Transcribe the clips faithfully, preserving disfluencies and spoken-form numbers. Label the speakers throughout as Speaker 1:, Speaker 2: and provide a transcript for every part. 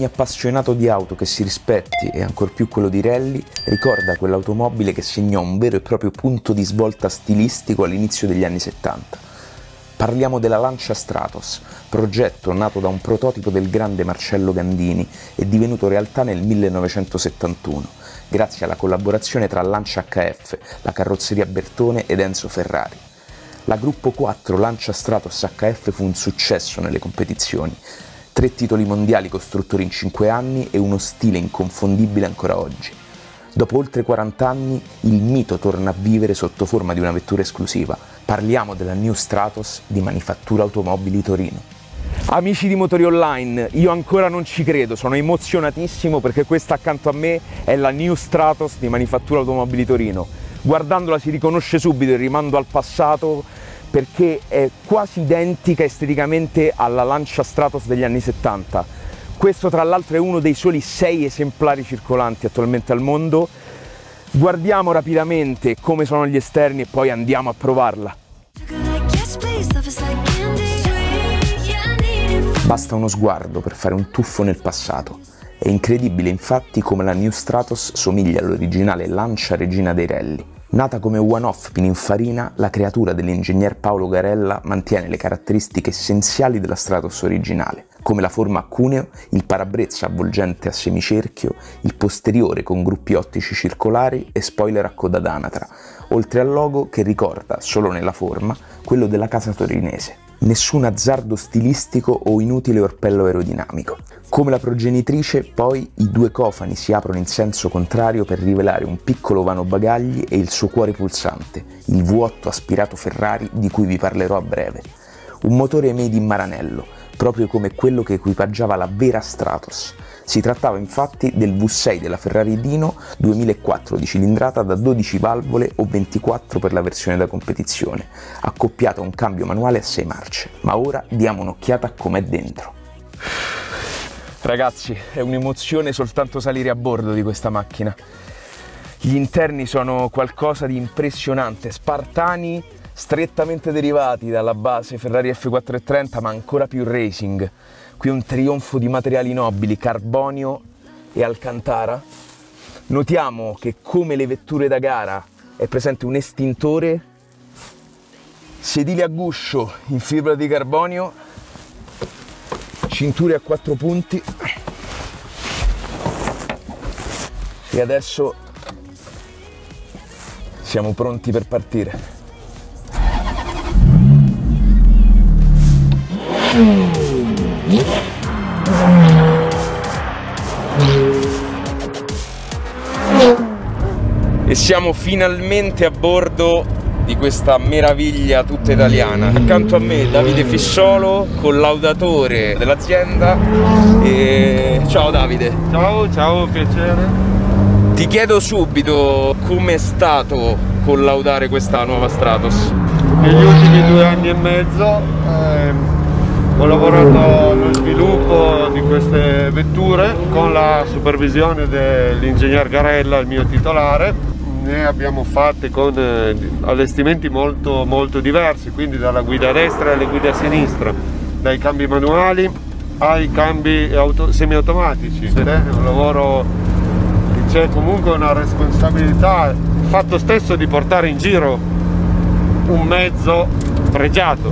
Speaker 1: ogni appassionato di auto che si rispetti, e ancor più quello di rally, ricorda quell'automobile che segnò un vero e proprio punto di svolta stilistico all'inizio degli anni settanta. Parliamo della Lancia Stratos, progetto nato da un prototipo del grande Marcello Gandini e divenuto realtà nel millenovecentosettantuno, grazie alla collaborazione tra Lancia H F, la carrozzeria Bertone ed Enzo Ferrari. La Gruppo quattro Lancia Stratos H F fu un successo nelle competizioni. Tre titoli mondiali costruttori in cinque anni e uno stile inconfondibile ancora oggi. Dopo oltre quaranta anni, il mito torna a vivere sotto forma di una vettura esclusiva. Parliamo della New Stratos di Manifattura Automobili Torino.
Speaker 2: Amici di Motori Online, io ancora non ci credo, sono emozionatissimo perché questa accanto a me è la New Stratos di Manifattura Automobili Torino. Guardandola si riconosce subito il rimando al passato, perché è quasi identica esteticamente alla Lancia Stratos degli anni settanta. Questo tra l'altro è uno dei soli sei esemplari circolanti attualmente al mondo. Guardiamo rapidamente come sono gli esterni e poi andiamo a provarla.
Speaker 1: Basta uno sguardo per fare un tuffo nel passato. È incredibile infatti come la New Stratos somiglia all'originale Lancia Regina dei Rally. Nata come one-off Pininfarina, la creatura dell'ingegner Paolo Garella mantiene le caratteristiche essenziali della Stratos originale, come la forma a cuneo, il parabrezza avvolgente a semicerchio, il posteriore con gruppi ottici circolari e spoiler a coda d'anatra, oltre al logo che ricorda, solo nella forma, quello della casa torinese. Nessun azzardo stilistico o inutile orpello aerodinamico. Come la progenitrice, poi, i due cofani si aprono in senso contrario per rivelare un piccolo vano bagagli e il suo cuore pulsante, il V otto aspirato Ferrari di cui vi parlerò a breve. Un motore made in Maranello, proprio come quello che equipaggiava la vera Stratos. Si trattava infatti del V sei della Ferrari Dino duemilaquattro di cilindrata da dodici valvole o ventiquattro per la versione da competizione, accoppiata a un cambio manuale a sei marce. Ma ora diamo un'occhiata a com'è dentro.
Speaker 2: Ragazzi, è un'emozione soltanto salire a bordo di questa macchina. Gli interni sono qualcosa di impressionante, spartani strettamente derivati dalla base Ferrari F quattrocentotrenta, ma ancora più racing. Qui un trionfo di materiali nobili, carbonio e alcantara. Notiamo che come le vetture da gara è presente un estintore, sedili a guscio in fibra di carbonio, cinture a quattro punti e adesso siamo pronti per partire. E siamo finalmente a bordo di questa meraviglia tutta italiana. Accanto a me Davide Fissolo, collaudatore dell'azienda. E... ciao Davide.
Speaker 3: Ciao, ciao, piacere.
Speaker 2: Ti chiedo subito com'è stato collaudare questa nuova Stratos.
Speaker 3: Negli ultimi due anni e mezzo ehm, ho lavorato allo sviluppo di queste vetture con la supervisione dell'ingegner Garella, il mio titolare. Ne abbiamo fatte con eh, allestimenti molto, molto diversi, quindi dalla guida a destra alle guide a sinistra, dai cambi manuali ai cambi semiautomatici. Sì. È un lavoro che c'è comunque una responsabilità, il fatto stesso di portare in giro un mezzo pregiato,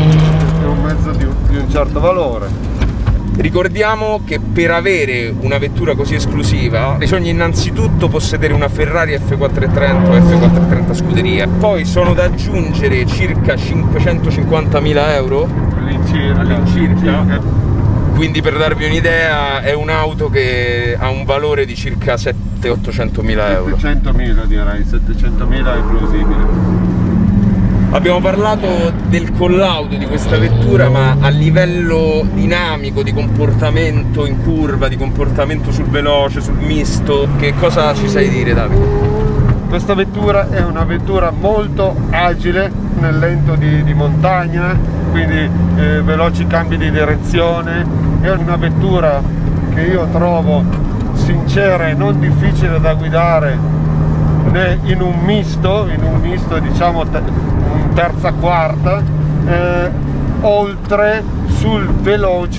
Speaker 3: un mezzo di un, di un certo valore.
Speaker 2: Ricordiamo che per avere una vettura così esclusiva bisogna innanzitutto possedere una Ferrari F quattrocentotrenta o F quattrocentotrenta Scuderia, poi sono da aggiungere circa cinquecentocinquantamila euro
Speaker 3: all'incirca.
Speaker 2: all'incirca. Quindi per darvi un'idea è un'auto che ha un valore di circa settecento ottocentomila euro.
Speaker 3: settecentomila direi, settecentomila è plausibile.
Speaker 2: Abbiamo parlato del collaudo di questa vettura, ma a livello dinamico, di comportamento in curva, di comportamento sul veloce, sul misto, che cosa ci sai dire, Davide?
Speaker 3: Questa vettura è una vettura molto agile nel lento di, di montagna, quindi eh, veloci cambi di direzione. È una vettura che io trovo sincera e non difficile da guidare né in un misto, in un misto diciamo terza quarta, eh, oltre sul veloce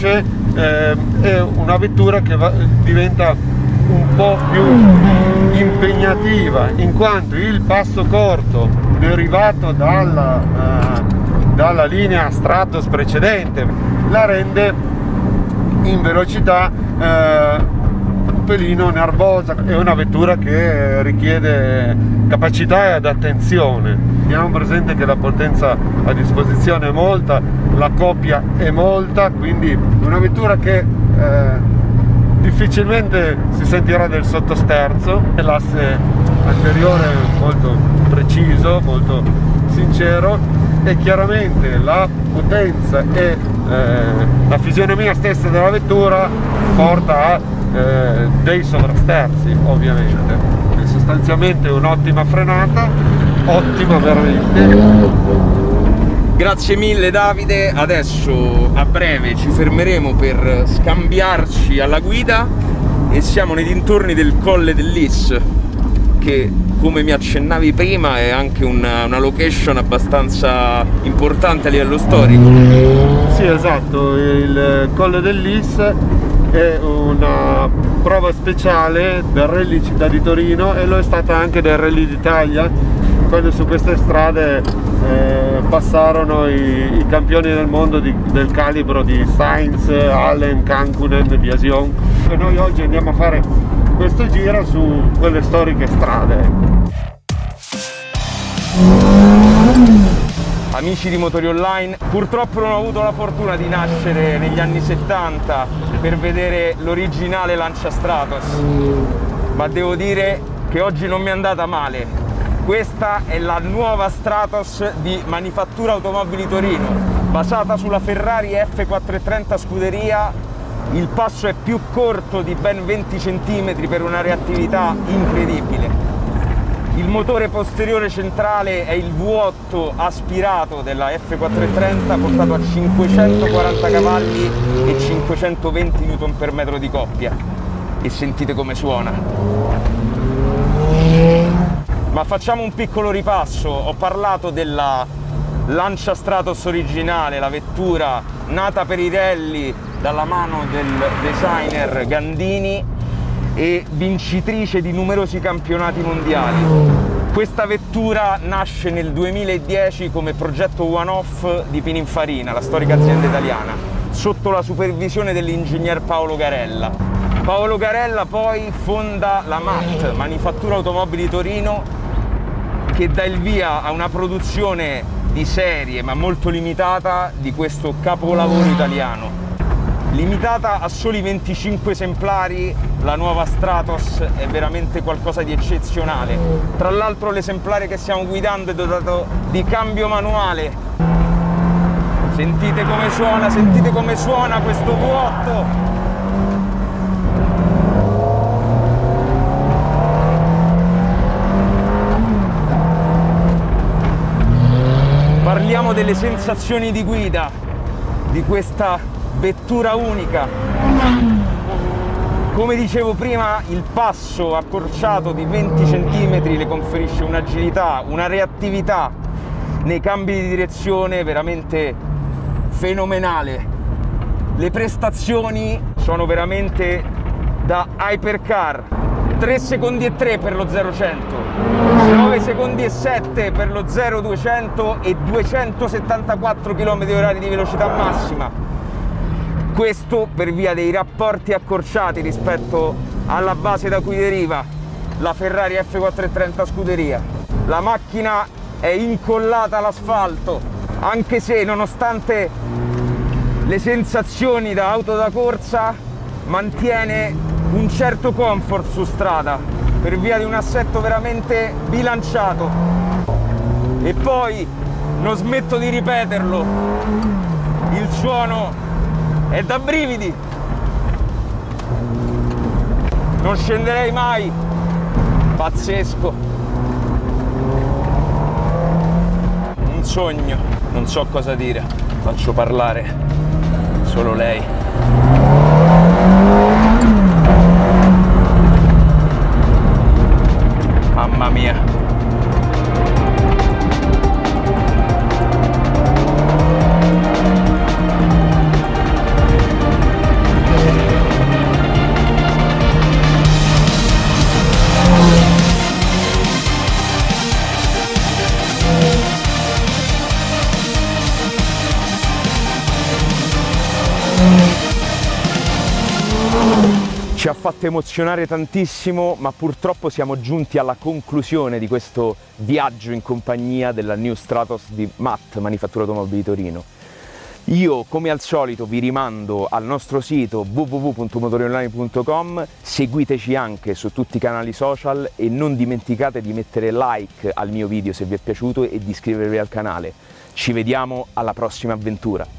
Speaker 3: eh, è una vettura che va, diventa un po' più impegnativa, in quanto il passo corto derivato dalla, uh, dalla linea Stratos precedente la rende in velocità uh, un pelino nervosa. È una vettura che richiede capacità ed attenzione. Teniamo presente che la potenza a disposizione è molta, la coppia è molta, quindi una vettura che uh, difficilmente si sentirà del sottosterzo. L'asse anteriore è molto preciso, molto sincero, e chiaramente la potenza e eh, la fisionomia stessa della vettura porta a eh, dei sovrasterzi, ovviamente. È sostanzialmente un'ottima frenata, ottima veramente.
Speaker 2: Grazie mille Davide, adesso a breve ci fermeremo per scambiarci alla guida e siamo nei dintorni del Colle del Lys, che come mi accennavi prima è anche una, una location abbastanza importante a livello storico.
Speaker 3: Sì, esatto, il Colle del Lys è una prova speciale del Rally Città di Torino e lo è stata anche del Rally d'Italia, quando su queste strade eh, passarono i, i campioni del mondo di, del calibro di Sainz, Allen, Cancunen, Biasion, e noi oggi andiamo a fare questo giro su quelle storiche strade.
Speaker 2: Amici di Motori Online, purtroppo non ho avuto la fortuna di nascere negli anni settanta per vedere l'originale Lancia Stratos, ma devo dire che oggi non mi è andata male. Questa è la nuova Stratos di Manifattura Automobili Torino, basata sulla Ferrari F quattrocentotrenta Scuderia. Il passo è più corto di ben venti centimetri per una reattività incredibile. Il motore posteriore centrale è il V otto aspirato della F quattrocentotrenta, portato a cinquecentoquaranta cavalli e cinquecentoventi newton per metro di coppia. E sentite come suona. Ma facciamo un piccolo ripasso. Ho parlato della Lancia Stratos originale, la vettura nata per i rally dalla mano del designer Gandini e vincitrice di numerosi campionati mondiali. Questa vettura nasce nel duemiladieci come progetto one-off di Pininfarina, la storica azienda italiana, sotto la supervisione dell'ingegner Paolo Garella. Paolo Garella poi fonda la M A T, Manifattura Automobili Torino, che dà il via a una produzione di serie ma molto limitata di questo capolavoro italiano. Limitata a soli venticinque esemplari, la nuova Stratos è veramente qualcosa di eccezionale. Tra l'altro l'esemplare che stiamo guidando è dotato di cambio manuale. Sentite come suona, sentite come suona questo V otto! Parliamo delle sensazioni di guida di questa vettura unica. Come dicevo prima, il passo accorciato di venti centimetri le conferisce un'agilità, una reattività nei cambi di direzione veramente fenomenale. Le prestazioni sono veramente da hypercar. tre secondi e tre per lo zero cento, nove secondi e sette per lo zero duecento e duecentosettantaquattro chilometri orari di velocità massima. Questo per via dei rapporti accorciati rispetto alla base da cui deriva la Ferrari F quattrocentotrenta Scuderia. La macchina è incollata all'asfalto, anche se nonostante le sensazioni da auto da corsa mantiene un certo comfort su strada per via di un assetto veramente bilanciato. E poi non smetto di ripeterlo, il suono è da brividi, non scenderei mai, pazzesco, un sogno, non so cosa dire, faccio parlare solo lei. Mamma mia. fatto emozionare tantissimo, ma purtroppo siamo giunti alla conclusione di questo viaggio in compagnia della New Stratos di M A T, Manifattura Automobili Torino. Io, come al solito, vi rimando al nostro sito w w w punto motorionline punto com, seguiteci anche su tutti i canali social e non dimenticate di mettere like al mio video se vi è piaciuto e di iscrivervi al canale. Ci vediamo alla prossima avventura!